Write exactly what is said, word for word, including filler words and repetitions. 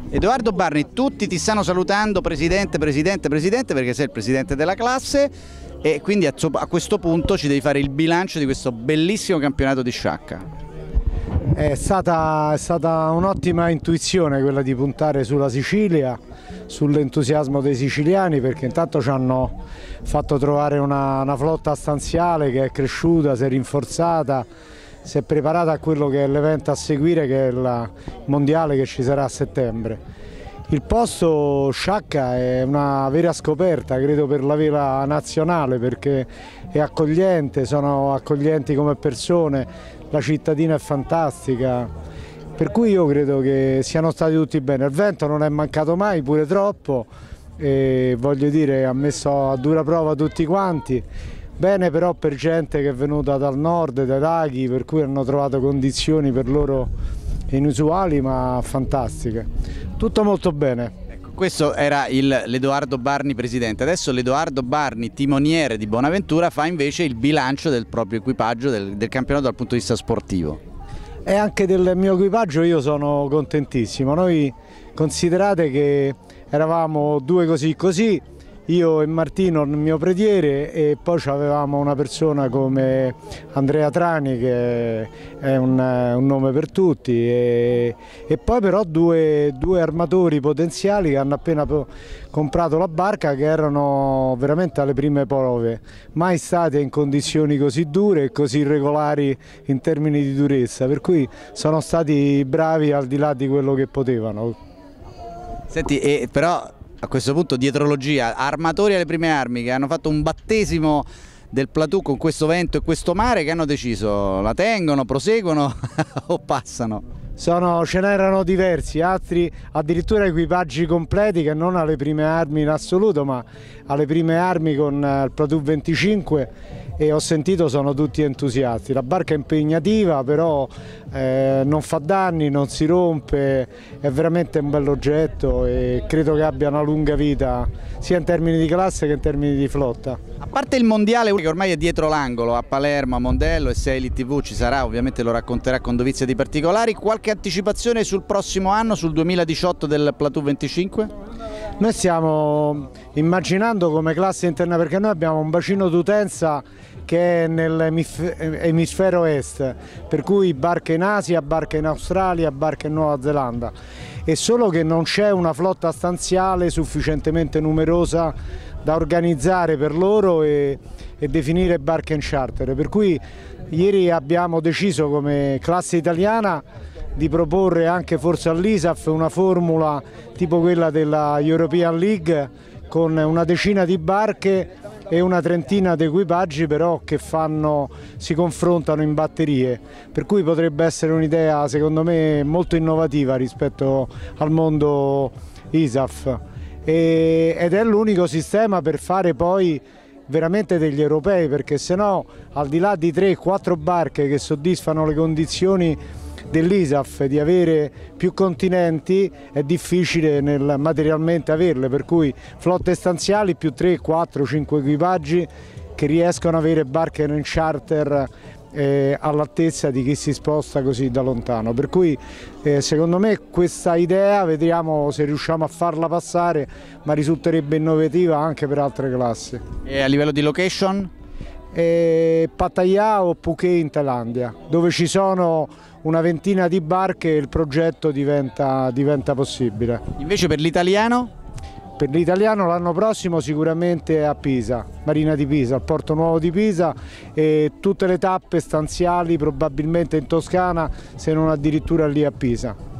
Edoardo Barni, tutti ti stanno salutando presidente, presidente, presidente, perché sei il presidente della classe e quindi a questo punto ci devi fare il bilancio di questo bellissimo campionato di sciacca. È stata, è stata un'ottima intuizione quella di puntare sulla Sicilia, sull'entusiasmo dei siciliani, perché intanto ci hanno fatto trovare una, una flotta stanziale che è cresciuta, si è rinforzata, si è preparata a quello che è l'evento a seguire, che è il mondiale che ci sarà a settembre. Il posto Sciacca è una vera scoperta, credo, per la vela nazionale, perché è accogliente, sono accoglienti come persone, la cittadina è fantastica, per cui io credo che siano stati tutti bene. Il vento non è mancato mai, pure troppo, e voglio dire, ha messo a dura prova tutti quanti. Bene però per gente che è venuta dal nord, dai laghi, per cui hanno trovato condizioni per loro inusuali ma fantastiche. Tutto molto bene. Ecco, questo era l'Edoardo Barni presidente. Adesso l'Edoardo Barni timoniere di Bonaventura fa invece il bilancio del proprio equipaggio, del, del campionato dal punto di vista sportivo. E anche del mio equipaggio io sono contentissimo. Noi considerate che eravamo due così così, io e Martino, il mio prediere, e poi avevamo una persona come Andrea Trani che è un, un nome per tutti, e, e poi però due, due armatori potenziali che hanno appena comprato la barca, che erano veramente alle prime prove, mai state in condizioni così dure e così irregolari in termini di durezza, per cui sono stati bravi al di là di quello che potevano. Senti, e però a questo punto dietrologia, armatori alle prime armi che hanno fatto un battesimo del plateau con questo vento e questo mare, che hanno deciso, la tengono, proseguono o passano? Sono, ce n'erano diversi, altri addirittura equipaggi completi che non alle prime armi in assoluto, ma alle prime armi con il plateau venticinque, e ho sentito sono tutti entusiasti. La barca è impegnativa, però eh, non fa danni, non si rompe, è veramente un bell'oggetto e credo che abbia una lunga vita sia in termini di classe che in termini di flotta. A parte il mondiale che ormai è dietro l'angolo, a Palermo, a Mondello, e se Elite tivù ci sarà, ovviamente lo racconterà con dovizia di particolari, qualche anticipazione sul prossimo anno, sul duemiladiciotto del plateau venticinque? Noi stiamo immaginando come classe interna, perché noi abbiamo un bacino d'utenza che è nell'emisfero est, per cui barche in Asia, barche in Australia, barche in Nuova Zelanda, e solo che non c'è una flotta stanziale sufficientemente numerosa da organizzare per loro e, e definire barche in charter, per cui ieri abbiamo deciso come classe italiana di proporre anche forse all'I S A F una formula tipo quella della European League, con una decina di barche e una trentina di equipaggi però che fanno, si confrontano in batterie, per cui potrebbe essere un'idea secondo me molto innovativa rispetto al mondo I S A F, e, ed è l'unico sistema per fare poi veramente degli europei, perché se no al di là di tre quattro barche che soddisfano le condizioni dell'I S A F di avere più continenti è difficile nel, materialmente averle, per cui flotte stanziali più tre, quattro, cinque equipaggi che riescono ad avere barche in charter eh, all'altezza di chi si sposta così da lontano, per cui eh, secondo me questa idea vediamo se riusciamo a farla passare, ma risulterebbe innovativa anche per altre classi. E a livello di location? E Pattaya o Phuket in Thailandia, dove ci sono una ventina di barche e il progetto diventa, diventa possibile. Invece per l'italiano? Per l'italiano l'anno prossimo sicuramente a Pisa, Marina di Pisa, al Porto Nuovo di Pisa, e tutte le tappe stanziali probabilmente in Toscana, se non addirittura lì a Pisa.